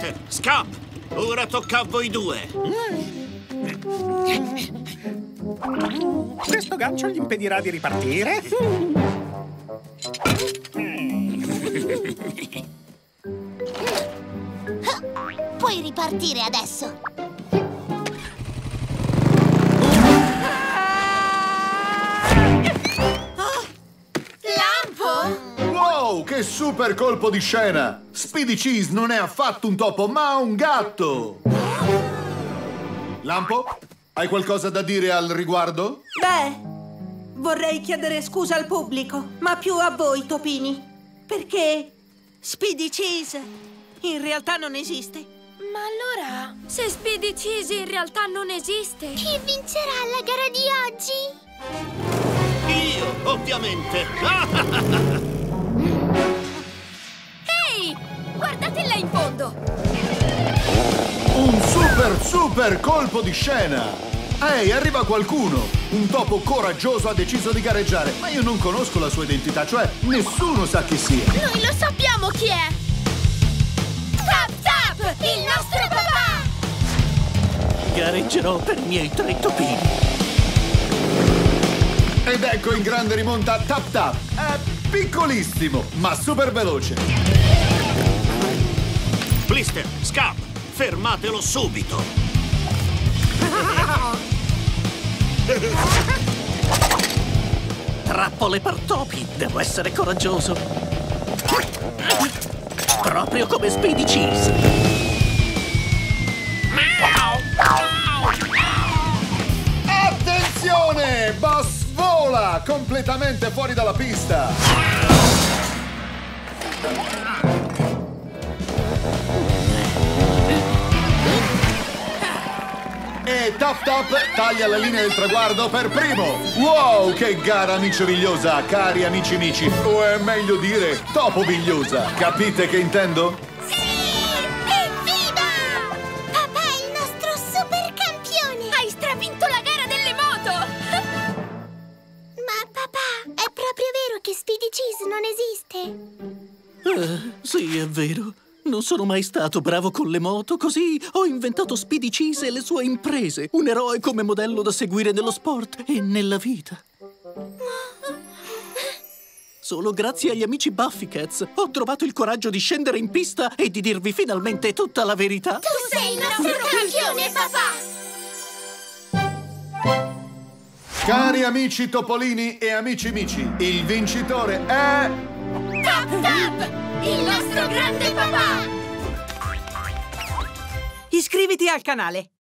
Blister, Scap, ora tocca a voi due. Questo gancio gli impedirà di ripartire? Puoi ripartire adesso. Lampo! Wow, che super colpo di scena! Speedy Cheese non è affatto un topo, ma un gatto! Lampo, hai qualcosa da dire al riguardo? Beh, vorrei chiedere scusa al pubblico, ma più a voi, topini. Perché Speedy Cheese in realtà non esiste. Ma allora, se Speedy Cheese in realtà non esiste, Chi vincerà la gara di oggi? Io, ovviamente. ehi, guardate là in fondo! Un super colpo di scena! Ehi, arriva qualcuno! Un topo coraggioso ha deciso di gareggiare, ma io non conosco la sua identità, cioè nessuno sa chi sia. Noi lo sappiamo chi è! Tap Tap, il nostro papà! Gareggerò per i miei 3 topini. Ed ecco in grande rimonta Tap Tap. È piccolissimo, ma super veloce. Blister, Scap, fermatelo subito. Trappole per topi, devo essere coraggioso. Proprio come Speedy Cheese. Attenzione! Boss vola completamente fuori dalla pista. E Tap Tap taglia la linea del traguardo per primo. Wow, che gara micivigliosa, cari amici mici. O è meglio dire topovigliosa. Capite che intendo? Evviva! Papà è il nostro super campione! Hai stravinto la gara delle moto! Ma papà, è proprio vero che Speedy Cheese non esiste? Sì, è vero. Non sono mai stato bravo con le moto, così ho inventato Speedy Cheese e le sue imprese. Un eroe come modello da seguire nello sport e nella vita. Solo grazie agli amici Buffy Cats ho trovato il coraggio di scendere in pista e di dirvi finalmente tutta la verità. Tu sei il nostro campione, papà! Cari amici topolini e amici mici, il vincitore è... Tap Tap! Il nostro grande papà! Iscriviti al canale!